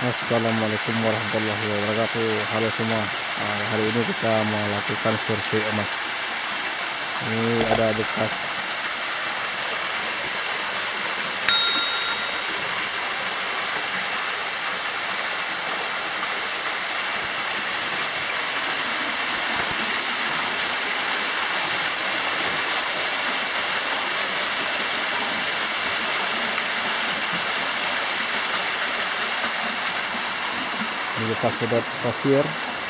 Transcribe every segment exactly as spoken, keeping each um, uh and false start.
Assalamualaikum warahmatullahi wabarakatuh. Halo semua. Nah, hari ini kita melakukan survei emas. Ini ada bekas ini bekas sedot pasir.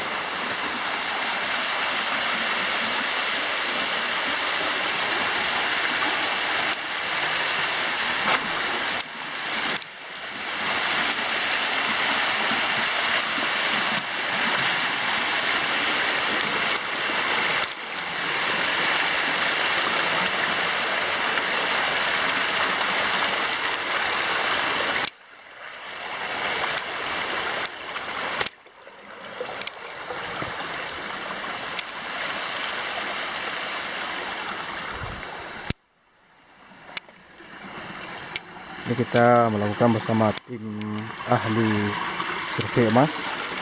Ini kita melakukan bersama tim ahli survei emas.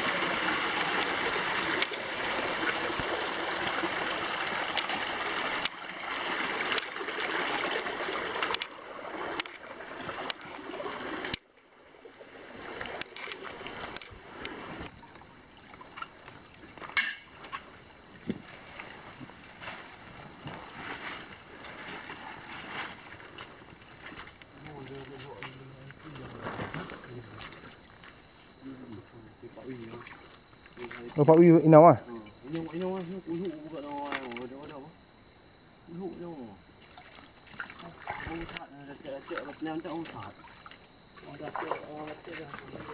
Oh, Pak Wi inau ah. Inau inau ah, uhuk buka dah. Ada ada apa? Uhuk je. Oh, tak ada cek-cek apa plan tak usah. Ada cek orang cek dah.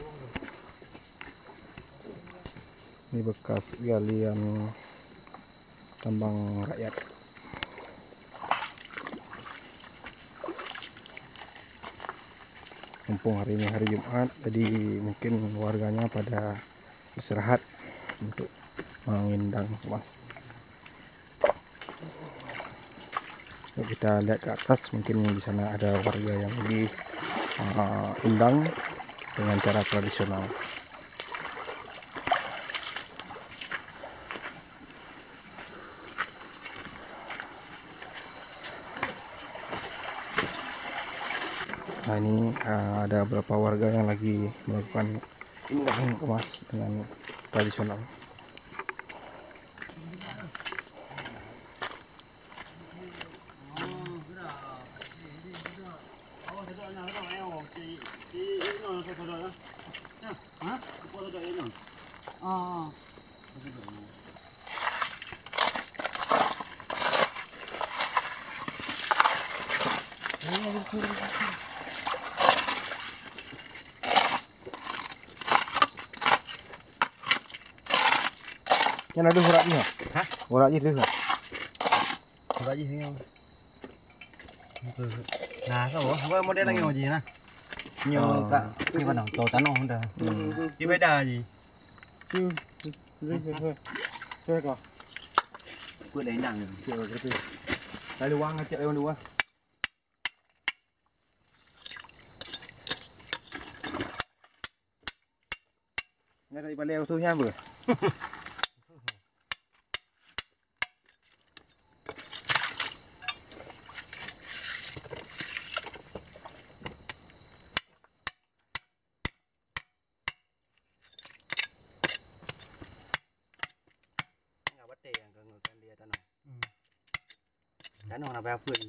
Ini bekas galian tambang rakyat. Mumpung hari ini hari Jumat, jadi mungkin warganya pada istirahat untuk mengindang emas. Yuk kita lihat ke atas, mungkin di sana ada warga yang lagi uh, indang dengan cara tradisional. Nah, ini uh, ada beberapa warga yang lagi melakukan indang emas dengan tradisional. Ah. Yang ada uratnya? Hah? Uratnya dia kan? Urat je ni. Nah, kau apa model lagi je nah. Nyo kat ni mana? Kau tanah dah. Di beda je. Ciu. Saya kah? Kau dah indang. Ciu gitu. Dari wang ngecek lewat dua. Nya tadi balik utuhnya apa? Tanah nak bayar apa ni?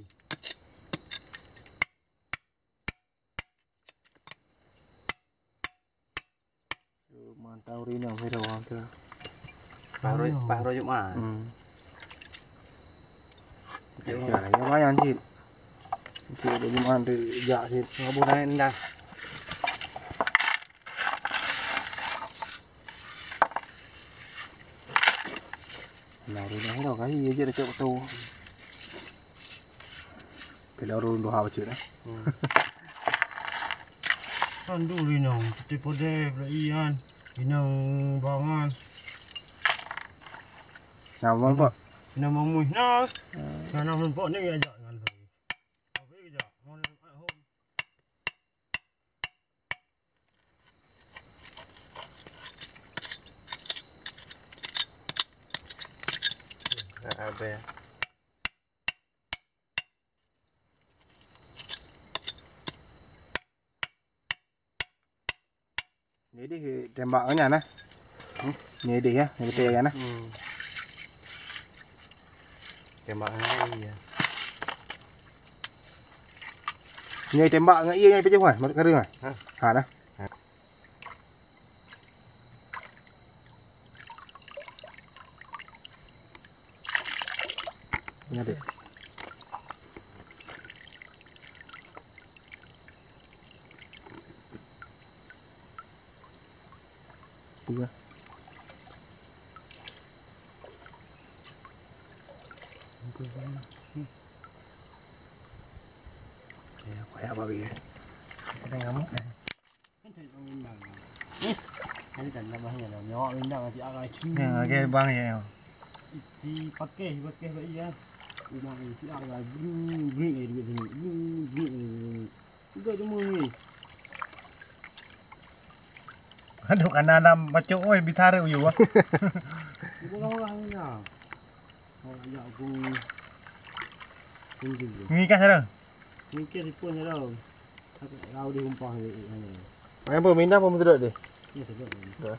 Mantau rini ang hiraw ang kira. Pak Pak Rojuk mah. Hmm. Ya, ya lumayan sih. Itu ada di mana jak sih. Ngaburan dah. Nah, rini ang hiraw kasi iya je cek tu. Kalau orang dua hal cek dah. Sandu rinang, putih putih, berian, rinang bangan. Nama apa? Rinang mamuih nak. Sana nampak ni ajak dengan tu. Apa ajak? Mau at home. Ada ya. Ini di tembaknya nah. Hmm? Ini dia ya, ini dia nah. Hmm. Tembaknya iya. Ini tembak ngai iya ngai pejah kan, mak kering ah. Hah? Ha nah. Ini dia. Iya. Ya, kayak apa begini? Ada ngamuk kan? Ini kan namanya lah, nyawa undang nanti akan cium. Ya, kayak bang ya. Dipakai, dipakai baik ya. Undang nanti akan bring, bring ni duit ni, bring, bring ni. Juga cuma ni. Aduh, kanan macam oi bitara uyu ah. Orang-orang ni lah. Orang ajak aku. Tunggu. Ngikas ada. Mungkin pun je tau. Aku tak tahu dia umpah dia mana. Main apa minda apa betul dia? Ya sedap ni. Dah.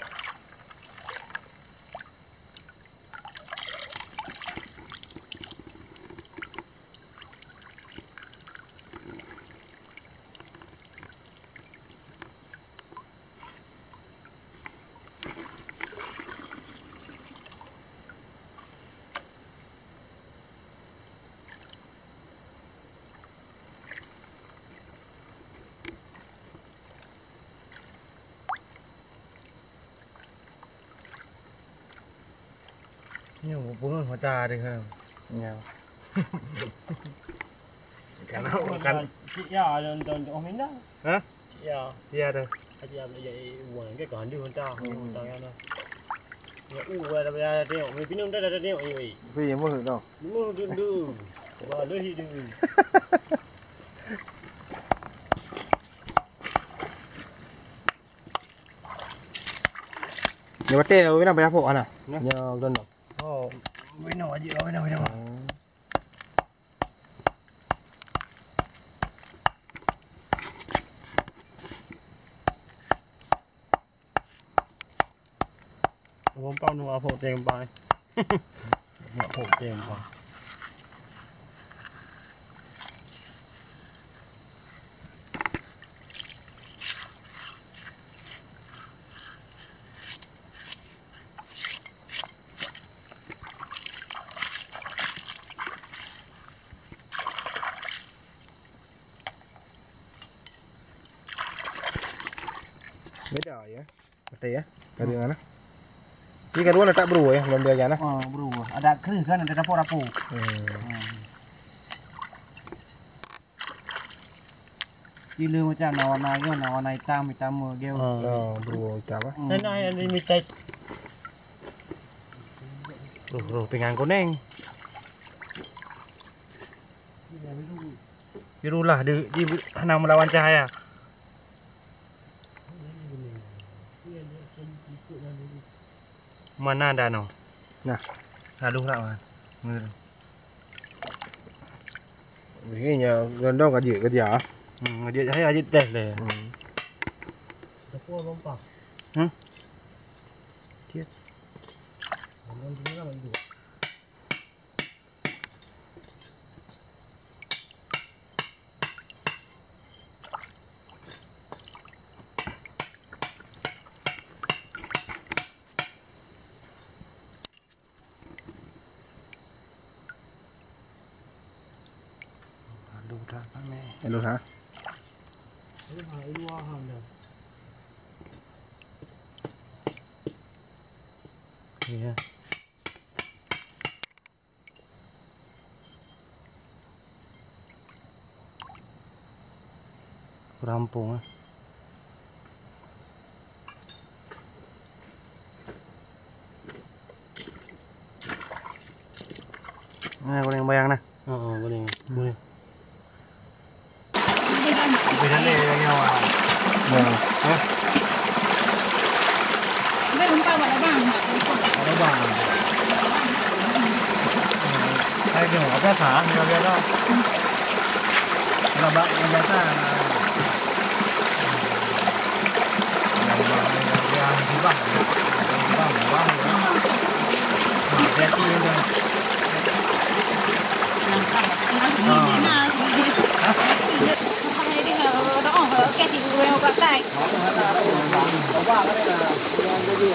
Nhiều bữa hoa trà đi không? Nhiều. Cái nào cái chị ya rồi rồi ông ấy đó. Hả? Chị ya. Iya dah. Chị ya vậy quần cái còn đi hoa trà, hoa trà cái nào. Ya u qua đây ra đây, mình pinung đây đây đây vậy. Vì gì mua được đâu? Mua được được. Và lấy đi được. Nhiều bát tê với nào bé phụ ăn à? Nhiều đơn đâu? Oh, với nào gì đó với nào với nào. Không bao nhiêu phụ tiền bài. Phụ tiền bài. Beda ya. Bete ya. Dari mana? Ini kedua letak beru ya, belum dia aja nah. Oh, bro. Ada kering kan, ada dapur-dapur. Hmm. Gila macam warna dia, warna hitam, hitam dia. Oh, beru hitam ah. Nah, nah yang limited. Ruh, ruh pinggang kuning. Birulah di, di henang melawan cahaya. Mana ada no? Nah, aduh tak man. begini gondong aja kerja. Hmm, dia saya aja teh le. Hmm. Dapur lompat. Hmm? Tiap. Orang tu kan itu. Aduh dah kami. Aduh ha. Ini hal luar hal dah. Iya. Rampung ah. Nah, kuning bayang nah. Oh, kuning. Kuning. Beda ni yang nyawa. Nah, Hah? ไม่รู้ป่าวว่าระบ้างหมักในกลุ่ม Ada bang. Hai cái mỏ cái thả nó biết đâu. Là bạn em bé ta là là thứ bảy, thứ bảy thứ ba nữa. Mỏ bé kia rồi. Nhìn thế nào thì không thấy đi là nó ỏng ở cái thì queo các tay. Có qua cái đây là cái gì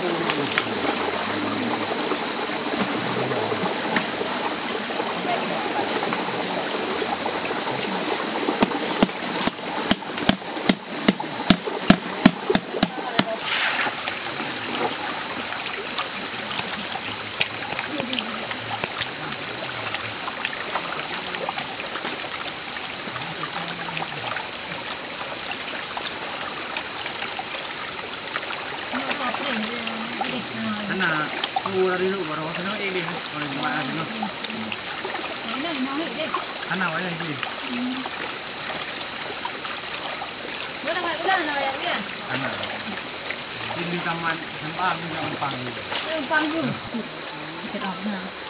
là mua ra đi nữa vào đó thì nó đi đi còn lại mà nó Đấy là nó hủy đi. anh nào ấy là gì Nó đang lại cái là nào vậy? anh nào đi đi tầm ăn tầm ba đi ăn bằng Nó bằng dùng. Cái đó nào.